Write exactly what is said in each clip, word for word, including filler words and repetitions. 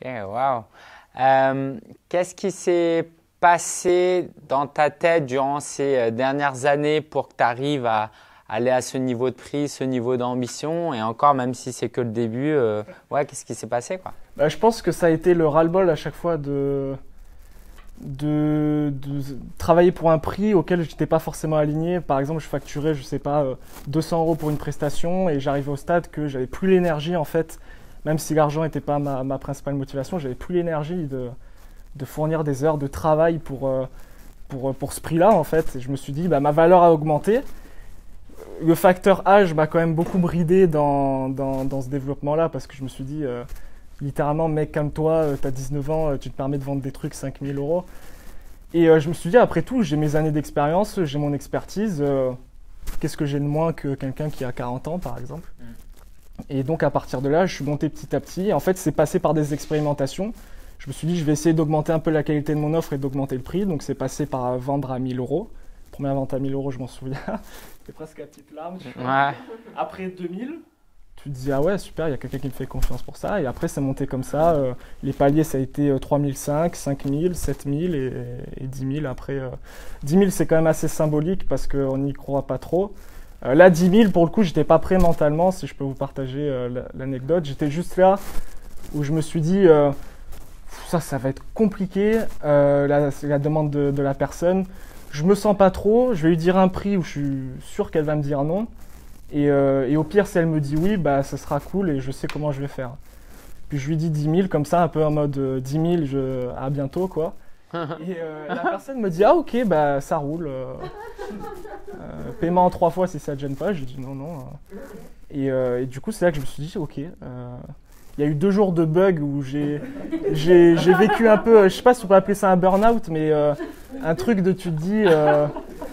Ok, waouh. Euh, qu'est-ce qui s'est passé dans ta tête durant ces euh, dernières années pour que tu arrives à aller à ce niveau de prix, ce niveau d'ambition? Et encore, même si c'est que le début, euh, ouais, qu'est-ce qui s'est passé, quoi? Bah, je pense que ça a été le ras-le-bol à chaque fois de, de, de travailler pour un prix auquel je n'étais pas forcément aligné. Par exemple, je facturais, je sais pas, euh, deux cents euros pour une prestation et j'arrivais au stade que j'avais plus l'énergie, en fait, même si l'argent n'était pas ma, ma principale motivation, j'avais plus l'énergie de, de fournir des heures de travail pour, euh, pour, pour ce prix-là, en fait. Et je me suis dit, bah, ma valeur a augmenté. Le facteur âge m'a quand même beaucoup bridé dans, dans, dans ce développement-là parce que je me suis dit, euh, littéralement, mec, calme-toi, euh, t'as dix-neuf ans, euh, tu te permets de vendre des trucs cinq mille euros. Et euh, je me suis dit, après tout, j'ai mes années d'expérience, j'ai mon expertise. Euh, qu'est-ce que j'ai de moins que quelqu'un qui a quarante ans, par exemple? Mm. Et donc, à partir de là, je suis monté petit à petit. En fait, c'est passé par des expérimentations. Je me suis dit, je vais essayer d'augmenter un peu la qualité de mon offre et d'augmenter le prix. Donc, c'est passé par vendre à mille euros. Première vente à mille euros, je m'en souviens. C'était presque la petite larme. Ouais. Après deux mille, tu te dis, ah ouais, super, il y a quelqu'un qui me fait confiance pour ça. Et après, c'est monté comme ça. Euh, les paliers, ça a été euh, trois mille cinq, cinq mille, sept mille et, et dix mille. Après, euh, dix mille, c'est quand même assez symbolique parce qu'on n'y croit pas trop. Euh, là, dix mille, pour le coup, j'étais pas prêt mentalement, si je peux vous partager euh, l'anecdote. J'étais juste là où je me suis dit, euh, ça, ça va être compliqué, euh, la, la demande de, de la personne. Je me sens pas trop, je vais lui dire un prix où je suis sûr qu'elle va me dire non. Et, euh, et au pire, si elle me dit oui, bah, ça sera cool et je sais comment je vais faire. Puis je lui dis dix mille, comme ça, un peu en mode euh, dix mille, je... à bientôt, quoi. Et euh, la personne me dit, ah ok, bah, ça roule. Euh, euh, paiement en trois fois si ça ne te gêne pas. Je lui dis non, non. Et, euh, et du coup, c'est là que je me suis dit, ok. Euh, il y a eu deux jours de bug où j'ai vécu un peu, je sais pas si on peut appeler ça un burn-out, mais euh, un truc de tu te dis, euh,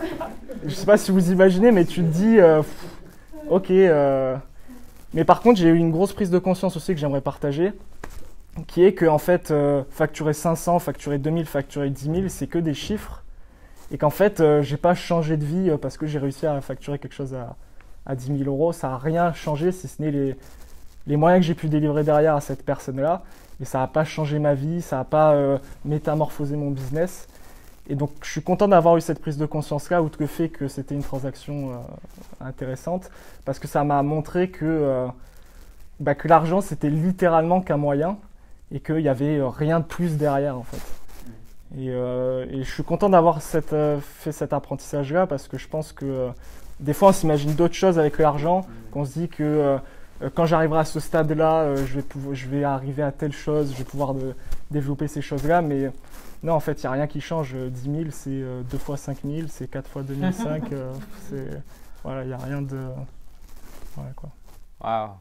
je sais pas si vous imaginez, mais tu te dis, euh, ok. Euh, mais par contre, j'ai eu une grosse prise de conscience aussi que j'aimerais partager, qui est que en fait, euh, facturer cinq cents, facturer deux mille, facturer dix mille, c'est que des chiffres, et qu'en fait, euh, j'ai pas changé de vie parce que j'ai réussi à facturer quelque chose à, à dix mille euros. Ça a rien changé, si ce n'est les les moyens que j'ai pu délivrer derrière à cette personne-là, et ça n'a pas changé ma vie, ça n'a pas euh, métamorphosé mon business. Et donc, je suis content d'avoir eu cette prise de conscience-là, outre le fait que c'était une transaction euh, intéressante, parce que ça m'a montré que, euh, bah, que l'argent, c'était littéralement qu'un moyen, et qu'il n'y avait rien de plus derrière, en fait. Et, euh, et je suis content d'avoir euh, fait cet apprentissage-là, parce que je pense que euh, des fois, on s'imagine d'autres choses avec l'argent, qu'on se dit que euh, quand j'arriverai à ce stade-là, euh, je, je vais arriver à telle chose, je vais pouvoir de, développer ces choses-là. Mais non, en fait, il n'y a rien qui change. dix mille, c'est euh, deux fois cinq mille, c'est quatre fois deux mille cinq. euh, voilà, il n'y a rien de... Voilà, quoi. Wow.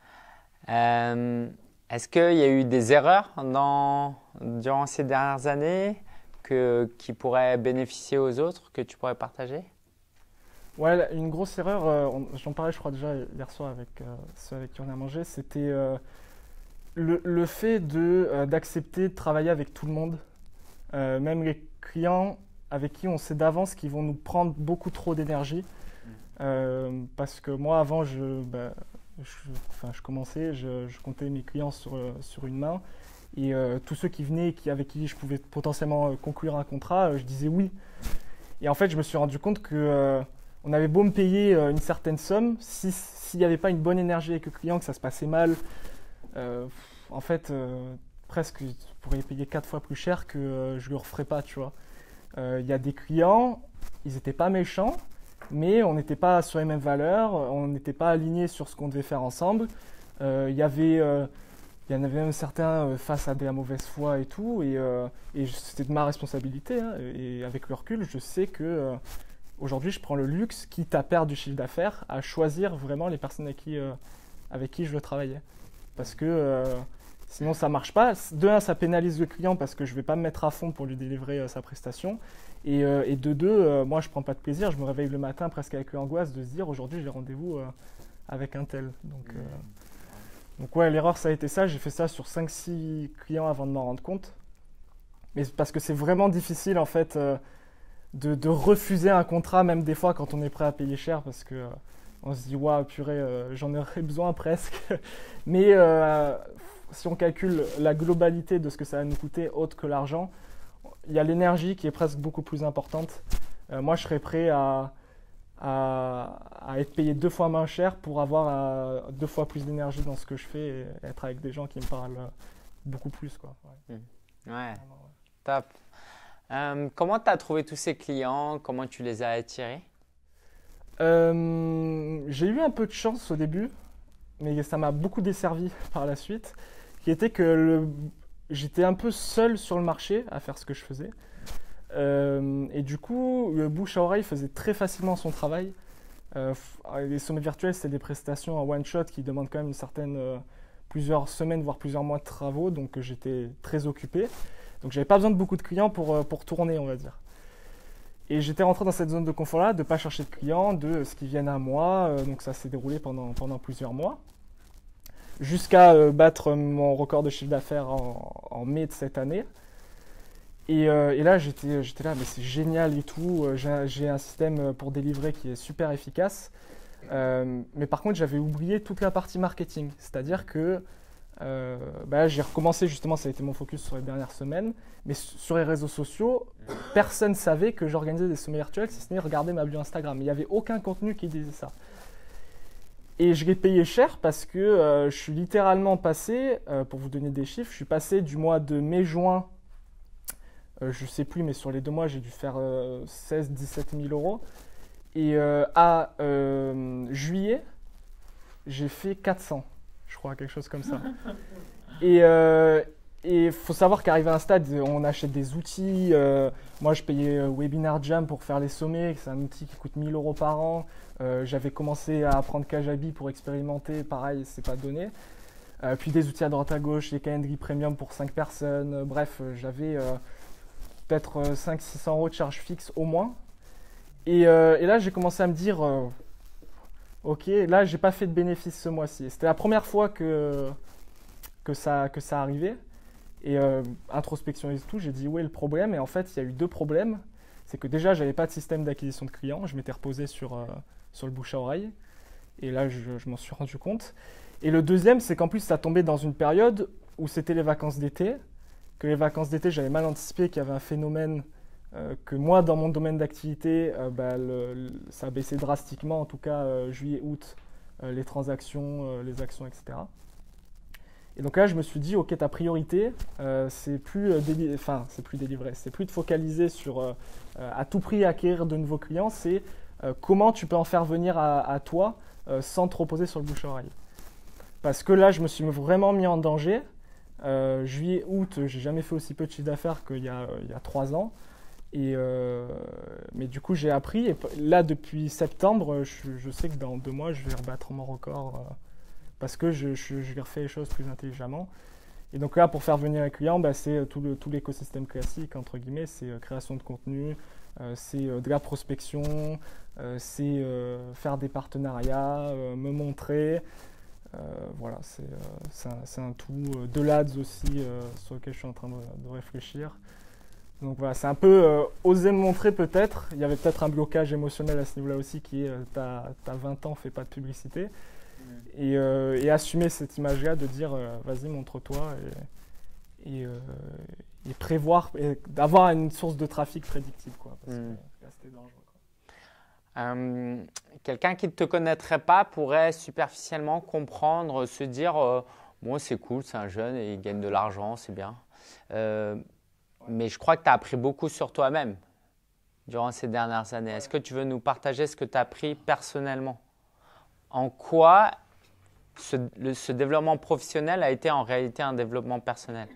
Euh, Est-ce qu'il y a eu des erreurs dans, durant ces dernières années que, qui pourraient bénéficier aux autres, que tu pourrais partager? Ouais, une grosse erreur, euh, j'en parlais je crois déjà hier soir avec euh, ceux avec qui on a mangé, c'était euh, le, le fait de, euh, d'accepter de travailler avec tout le monde, euh, même les clients avec qui on sait d'avance qu'ils vont nous prendre beaucoup trop d'énergie. Euh, parce que moi avant, je, bah, je, enfin, je commençais, je, je comptais mes clients sur, sur une main, et euh, tous ceux qui venaient, qui, avec qui je pouvais potentiellement euh, conclure un contrat, euh, je disais oui. Et en fait, je me suis rendu compte que euh, on avait beau me payer une certaine somme, si, s'il n'y avait pas une bonne énergie avec le client, que ça se passait mal, euh, en fait, euh, presque, je pourrais payer quatre fois plus cher que euh, je ne le referais pas, tu vois. Il euh, y a des clients, ils n'étaient pas méchants, mais on n'était pas sur les mêmes valeurs, on n'était pas alignés sur ce qu'on devait faire ensemble. Il euh, y avait... Euh, Il y en avait même certains euh, face à de la mauvaise foi et tout, et, euh, et c'était de ma responsabilité. Hein, et avec le recul, je sais que euh, aujourd'hui, je prends le luxe, quitte à perdre du chiffre d'affaires, à choisir vraiment les personnes avec qui, euh, avec qui je veux travailler. Parce que euh, sinon, ça ne marche pas. De un, ça pénalise le client parce que je ne vais pas me mettre à fond pour lui délivrer euh, sa prestation. Et, euh, et de deux, euh, moi, je ne prends pas de plaisir. Je me réveille le matin presque avec l'angoisse de se dire aujourd'hui, j'ai rendez-vous euh, avec un tel. Donc, euh, Donc ouais, l'erreur, ça a été ça. J'ai fait ça sur cinq six clients avant de m'en rendre compte. Mais parce que c'est vraiment difficile, en fait, euh, de, de refuser un contrat, même des fois quand on est prêt à payer cher, parce que euh, on se dit, waouh, purée, euh, j'en aurais besoin presque. Mais euh, si on calcule la globalité de ce que ça va nous coûter, autre que l'argent, il y a l'énergie qui est presque beaucoup plus importante. Euh, moi, je serais prêt à, à, à être payé deux fois moins cher pour avoir euh, deux fois plus d'énergie dans ce que je fais et être avec des gens qui me parlent beaucoup plus, quoi. Ouais, mmh. ouais. Top. Euh, comment tu as trouvé tous ces clients? Comment tu les as attirés? euh, J'ai eu un peu de chance au début, mais ça m'a beaucoup desservi par la suite, qui était que le, j'étais un peu seul sur le marché à faire ce que je faisais. Euh, et du coup, le bouche à oreille faisait très facilement son travail. Euh, les sommets virtuels, c'est des prestations en one-shot qui demandent quand même une certaine, euh, plusieurs semaines, voire plusieurs mois de travaux, donc j'étais très occupé. Donc j'avais pas besoin de beaucoup de clients pour, pour tourner, on va dire. Et j'étais rentré dans cette zone de confort-là, de ne pas chercher de clients, de ce qui viennent à moi. Euh, donc ça s'est déroulé pendant, pendant plusieurs mois, jusqu'à euh, battre mon record de chiffre d'affaires en, en mai de cette année. Et, euh, et là, j'étais, j'étais là, mais c'est génial et tout. J'ai, j'ai un système pour délivrer qui est super efficace. Euh, mais par contre, j'avais oublié toute la partie marketing. C'est-à-dire que euh, bah, j'ai recommencé, justement, ça a été mon focus sur les dernières semaines. Mais sur les réseaux sociaux, personne ne savait que j'organisais des sommets virtuels, si ce n'est regarder ma bio Instagram. Il n'y avait aucun contenu qui disait ça. Et je l'ai payé cher parce que euh, je suis littéralement passé, euh, pour vous donner des chiffres, je suis passé du mois de mai-juin, euh, je ne sais plus, mais sur les deux mois, j'ai dû faire euh, seize à dix-sept mille euros. Et euh, à euh, juillet, j'ai fait quatre cents, je crois, quelque chose comme ça. Et euh, il faut savoir qu'arrivé à un stade, on achète des outils. Euh, moi, je payais Webinar Jam pour faire les sommets. C'est un outil qui coûte mille euros par an. Euh, j'avais commencé à apprendre Kajabi pour expérimenter. Pareil, c'est pas donné. Euh, puis des outils à droite à gauche, les Calendly Premium pour cinq personnes. Euh, bref, j'avais euh, peut-être cinq cents à six cents euros de charge fixe au moins. Et, euh, et là, j'ai commencé à me dire, euh, ok, là, j'ai pas fait de bénéfice ce mois-ci. C'était la première fois que, que, ça, que ça arrivait. Et euh, introspection et tout, j'ai dit où est le problème? Et en fait, il y a eu deux problèmes. C'est que déjà, j'avais pas de système d'acquisition de clients. Je m'étais reposé sur, euh, sur le bouche à oreille. Et là, je, je m'en suis rendu compte. Et le deuxième, c'est qu'en plus, ça tombait dans une période où c'était les vacances d'été. Que les vacances d'été, j'avais mal anticipé qu'il y avait un phénomène euh, que moi, dans mon domaine d'activité, euh, bah, le, le, ça a baissé drastiquement, en tout cas euh, juillet, août, euh, les transactions, euh, les actions, et cetera. Et donc là, je me suis dit, ok, ta priorité, euh, c'est plus, euh, déli- enfin, c'est plus délivrer, c'est plus de focaliser sur euh, euh, à tout prix acquérir de nouveaux clients, c'est euh, comment tu peux en faire venir à, à toi euh, sans te reposer sur le bouche à oreille. Parce que là, je me suis vraiment mis en danger. Euh, juillet, août, j'ai jamais fait aussi peu de chiffre d'affaires qu'il y a, il y a trois ans. Et euh, mais du coup, j'ai appris. Et là, depuis septembre, je, je sais que dans deux mois, je vais rebattre mon record. Euh, parce que je, je, je refais les choses plus intelligemment. Et donc là, pour faire venir les clients, bah, c'est tout, le, tout l'écosystème classique, entre guillemets, c'est euh, création de contenu, euh, c'est euh, de la prospection, euh, c'est euh, faire des partenariats, euh, me montrer. Euh, voilà, c'est, euh, c'est, un, c'est un tout. Euh, de l'ads aussi, euh, sur lequel je suis en train de, de réfléchir. Donc voilà, c'est un peu euh, oser me montrer peut-être. Il y avait peut-être un blocage émotionnel à ce niveau-là aussi qui est euh, t'as, t'as vingt ans, fais pas de publicité. Et, euh, et assumer cette image-là de dire euh, vas-y, montre-toi et, et, euh, et prévoir, et d'avoir une source de trafic prédictible, quoi, parce mmh. que là, c'était dangereux. Quoi. Euh, quelqu'un qui ne te connaîtrait pas pourrait superficiellement comprendre, se dire euh, bon, c'est cool, c'est un jeune et il gagne de l'argent, c'est bien. Euh, ouais. Mais je crois que tu as appris beaucoup sur toi-même durant ces dernières années. Ouais. Est-ce que tu veux nous partager ce que tu as appris personnellement? En quoi ce, le, ce développement professionnel a été en réalité un développement personnel?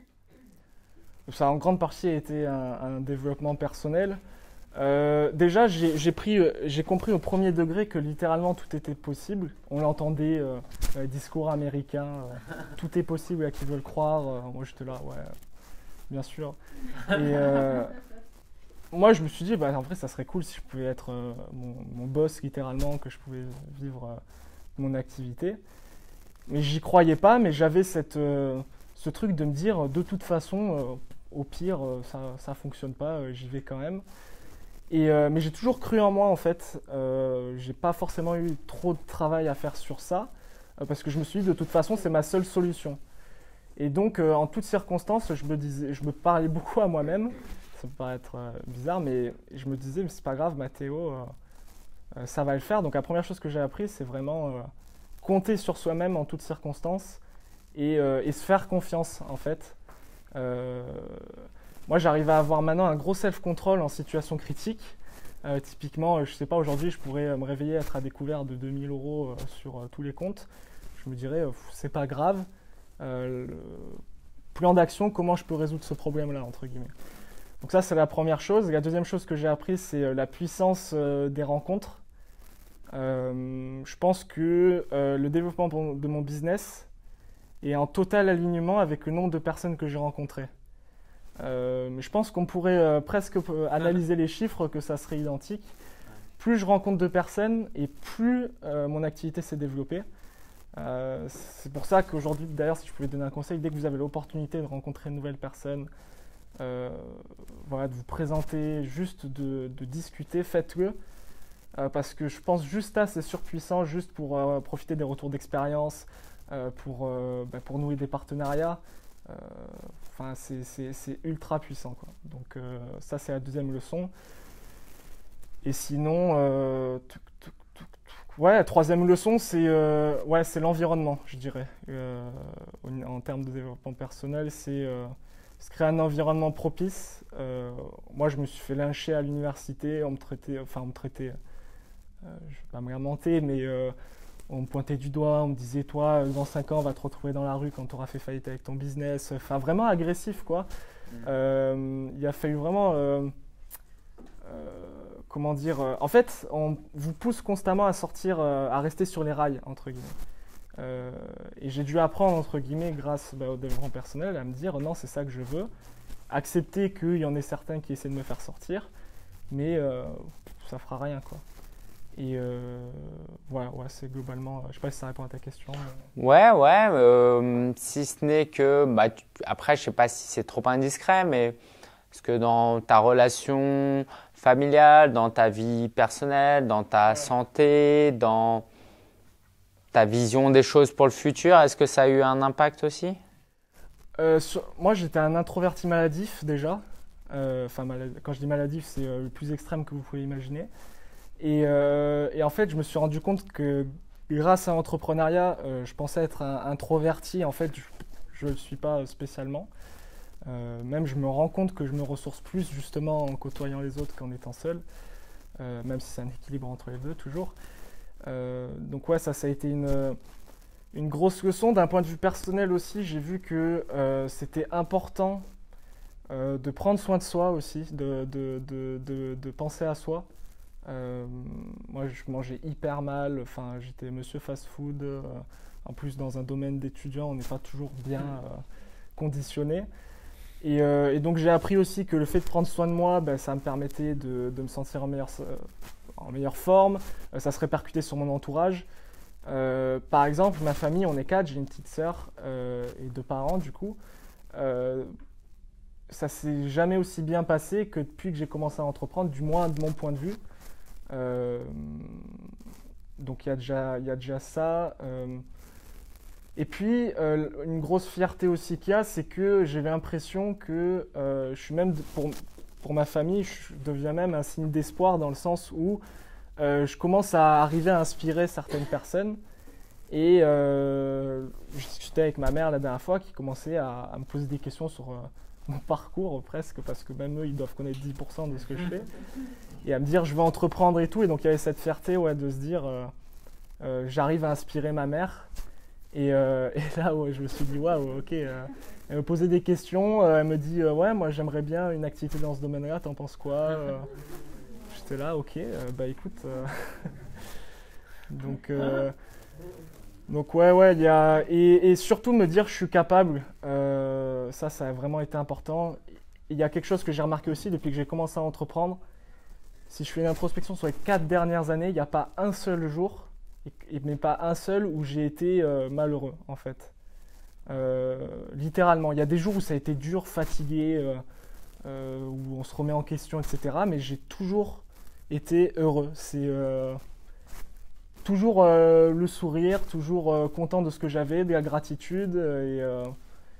Ça a en grande partie été un, un développement personnel. Euh, déjà, j'ai, j'ai, pris, j'ai compris au premier degré que littéralement tout était possible. On l'entendait, euh, les discours américains, euh, tout est possible à qui veut le croire. Euh, moi, j'étais là, ouais, bien sûr. Et euh, moi, je me suis dit, bah, en vrai, ça serait cool si je pouvais être euh, mon, mon boss littéralement, que je pouvais vivre euh, mon activité. Mais j'y croyais pas, mais j'avais cette, euh, ce truc de me dire, de toute façon, euh, au pire, euh, ça ça fonctionne pas, euh, j'y vais quand même. Et, euh, mais j'ai toujours cru en moi, en fait. Euh, j'ai pas forcément eu trop de travail à faire sur ça, euh, parce que je me suis dit, de toute façon, c'est ma seule solution. Et donc, euh, en toutes circonstances, je me, disais, je me parlais beaucoup à moi-même. Ça peut paraître euh, bizarre, mais je me disais, mais c'est pas grave, Mathéo, euh, euh, ça va le faire. Donc, la première chose que j'ai appris, c'est vraiment euh, compter sur soi-même en toutes circonstances et, euh, et se faire confiance, en fait. Euh, moi, j'arrive à avoir maintenant un gros self-control en situation critique. Euh, typiquement, je sais pas, aujourd'hui, je pourrais me réveiller, être à découvert de deux mille euros euh, sur euh, tous les comptes. Je me dirais, euh, c'est pas grave. Euh, le plan d'action, comment je peux résoudre ce problème-là, entre guillemets. Donc ça, c'est la première chose. Et la deuxième chose que j'ai appris, c'est euh, la puissance euh, des rencontres. Euh, je pense que euh, le développement de mon business est en total alignement avec le nombre de personnes que j'ai rencontrées. Euh, mais je pense qu'on pourrait euh, presque euh, analyser les chiffres, que ça serait identique. Plus je rencontre de personnes et plus euh, mon activité s'est développée. Euh, c'est pour ça qu'aujourd'hui, d'ailleurs, si je pouvais donner un conseil, dès que vous avez l'opportunité de rencontrer une nouvelle personne, euh, voilà, de vous présenter, juste de, de discuter, faites-le. Euh, parce que je pense juste là, c'est surpuissant, juste pour euh, profiter des retours d'expérience, euh, pour, euh, bah, pour nouer des partenariats. Euh, enfin, c'est, c'est, c'est ultra puissant, quoi. Donc euh, ça, c'est la deuxième leçon. Et sinon, euh, tuc, tuc, tuc, tuc. Ouais, la troisième leçon, c'est, euh, ouais, c'est l'environnement, je dirais. Euh, en termes de développement personnel, c'est euh, se créer un environnement propice. Euh, moi, je me suis fait lyncher à l'université, on me traitait, enfin, on me traitait, euh, je vais pas me lamenter, mais euh, on me pointait du doigt, on me disait, toi, dans cinq ans, on va te retrouver dans la rue quand tu auras fait faillite avec ton business. Enfin, vraiment agressif, quoi. Mmh. Euh, il a fallu vraiment, euh, euh, comment dire, euh, en fait, on vous pousse constamment à sortir, euh, à rester sur les rails, entre guillemets. Euh, et j'ai dû apprendre, entre guillemets, grâce bah, au développement personnel, à me dire, non, c'est ça que je veux. Accepter qu'il y en ait certains qui essaient de me faire sortir, mais euh, ça fera rien, quoi. Et euh, voilà, ouais, c'est globalement, je sais pas si ça répond à ta question. Mais... Ouais, ouais, euh, si ce n'est que, bah, tu, après, je sais pas si c'est trop indiscret, mais est-ce que dans ta relation familiale, dans ta vie personnelle, dans ta ouais. santé, dans ta vision des choses pour le futur, est-ce que ça a eu un impact aussi ? euh, sur, Moi, j'étais un introverti maladif déjà. Euh, enfin, malade, quand je dis maladif, c'est euh, le plus extrême que vous pouvez imaginer. Et, euh, et en fait, je me suis rendu compte que grâce à l'entrepreneuriat, euh, je pensais être un introverti. En fait, je ne le suis pas spécialement. Euh, même, je me rends compte que je me ressource plus justement en côtoyant les autres qu'en étant seul. Euh, même si c'est un équilibre entre les deux, toujours. Euh, donc ouais, ça, ça a été une, une grosse leçon. D'un point de vue personnel aussi, j'ai vu que euh, c'était important euh, de prendre soin de soi aussi, de, de, de, de, de penser à soi. Euh, moi, je mangeais hyper mal, enfin, j'étais monsieur fast-food. Euh, en plus, dans un domaine d'étudiant, on n'est pas toujours bien euh, conditionné. Et, euh, et donc, j'ai appris aussi que le fait de prendre soin de moi, ben, ça me permettait de, de me sentir en meilleure, euh, en meilleure forme. Euh, ça se répercutait sur mon entourage. Euh, par exemple, ma famille, on est quatre, j'ai une petite sœur euh, et deux parents, du coup. Euh, ça s'est jamais aussi bien passé que depuis que j'ai commencé à entreprendre, du moins de mon point de vue. Euh, donc il y a déjà, il y a déjà ça. Euh, et puis euh, une grosse fierté aussi qu'il y a, c'est que j'ai l'impression que euh, je suis même pour, pour ma famille, je deviens même un signe d'espoir dans le sens où euh, je commence à arriver à inspirer certaines personnes. Et euh, je discutais avec ma mère la dernière fois qui commençait à, à me poser des questions sur euh, mon parcours presque, parce que même eux, ils doivent connaître dix pour cent de ce que je fais. Et à me dire, je vais entreprendre et tout. Et donc, il y avait cette fierté ouais, de se dire, euh, euh, j'arrive à inspirer ma mère. Et, euh, et là, ouais, je me suis dit, waouh, ok. Euh, elle me posait des questions. Euh, elle me dit, euh, ouais, moi, j'aimerais bien une activité dans ce domaine-là. T'en penses quoi euh, J'étais là, ok. Euh, bah, écoute. Euh, donc, euh, donc, ouais, ouais. Y a, et, et surtout, me dire, je suis capable. Euh, ça, ça a vraiment été important. Il y a quelque chose que j'ai remarqué aussi depuis que j'ai commencé à entreprendre. Si je fais une introspection sur les quatre dernières années, il n'y a pas un seul jour, et, mais pas un seul, où j'ai été euh, malheureux, en fait. Euh, littéralement. Il y a des jours où ça a été dur, fatigué, euh, euh, où on se remet en question, et cetera. Mais j'ai toujours été heureux. C'est euh, toujours euh, le sourire, toujours euh, content de ce que j'avais, de la gratitude. Et, euh,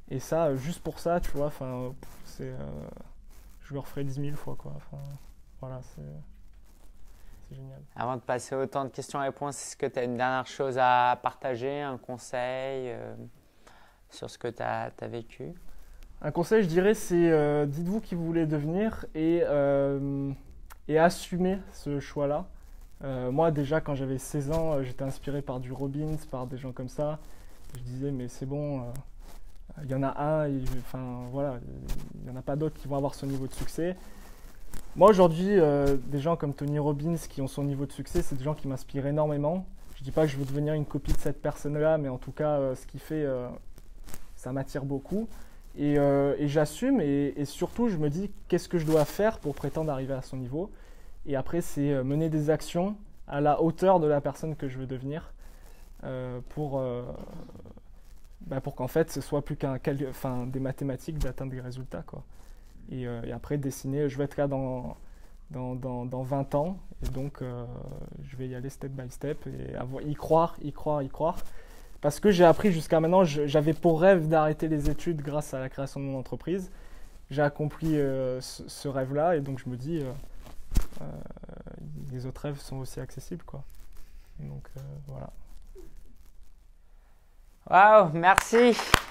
Et ça, euh, juste pour ça, tu vois, enfin, c'est, euh, je le referai dix mille fois, quoi. Enfin, voilà, c'est, c'est génial. Avant de passer au temps de questions-réponses, est-ce que tu as une dernière chose à partager, un conseil euh, sur ce que tu as vécu? Un conseil, je dirais, c'est euh, dites-vous qui vous voulez devenir et, euh, et assumez ce choix-là. Euh, moi, déjà, quand j'avais seize ans, j'étais inspiré par du Robbins, par des gens comme ça. Je disais, mais c'est bon, euh, il y en a un, et, enfin voilà, il n'y en a pas d'autres qui vont avoir ce niveau de succès. Moi, aujourd'hui, euh, des gens comme Tony Robbins qui ont son niveau de succès, c'est des gens qui m'inspirent énormément. Je ne dis pas que je veux devenir une copie de cette personne-là, mais en tout cas, euh, ce qu'il fait, euh, ça m'attire beaucoup. Et, euh, et j'assume, et, et surtout, je me dis, qu'est-ce que je dois faire pour prétendre arriver à son niveau? Et après, c'est mener des actions à la hauteur de la personne que je veux devenir euh, pour, euh, bah pour qu'en fait, ce soit plus qu'un, enfin, des mathématiques d'atteindre des résultats, quoi. Et, euh, et après, dessiner, je vais être là dans, dans, dans, dans vingt ans, et donc euh, je vais y aller step by step, et avoir, y croire, y croire, y croire. Parce que j'ai appris jusqu'à maintenant, je, j'avais pour rêve d'arrêter les études grâce à la création de mon entreprise. J'ai accompli euh, ce, ce rêve-là, et donc je me dis... Euh, Euh, les autres rêves sont aussi accessibles, quoi. Donc euh, voilà. Waouh, merci.